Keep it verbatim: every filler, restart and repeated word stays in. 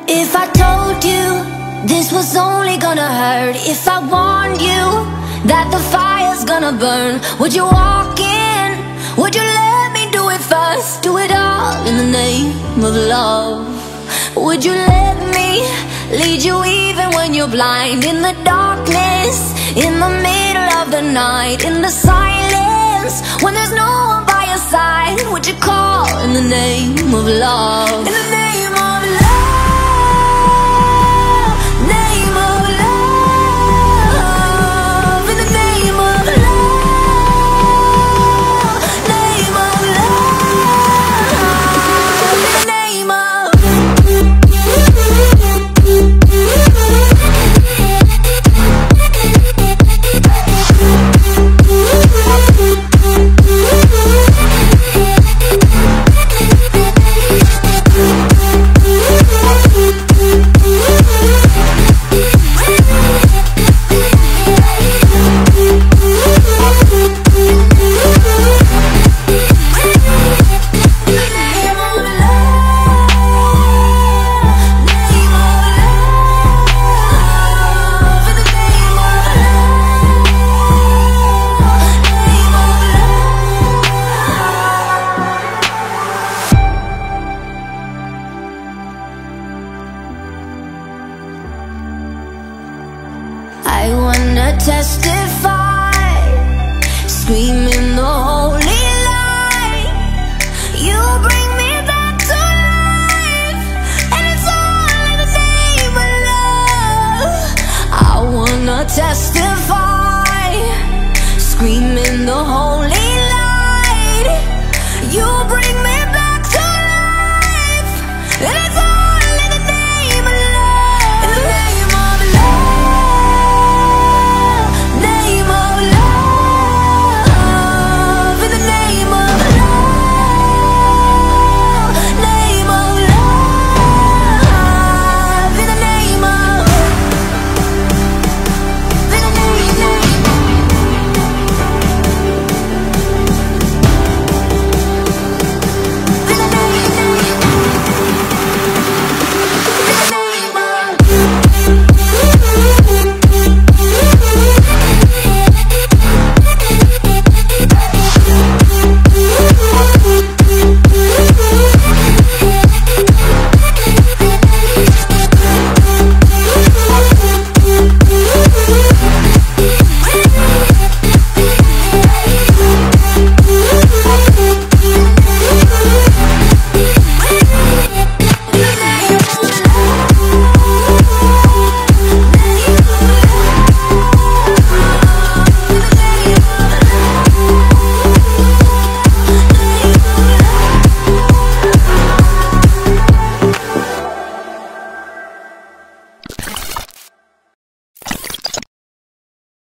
If I told you this was only gonna hurt, if I warned you that the fire's gonna burn, would you walk in? Would you let me do it first? Do it all in the name of love. Would you let me lead you even when you're blind? In the darkness, in the middle of the night, in the silence, when there's no one by your side, would you call in the name of love? In the name of love. I wanna testify, screaming the holy light. You bring me back to life, and it's all in the name of love. I wanna testify, screaming the holy light. You bring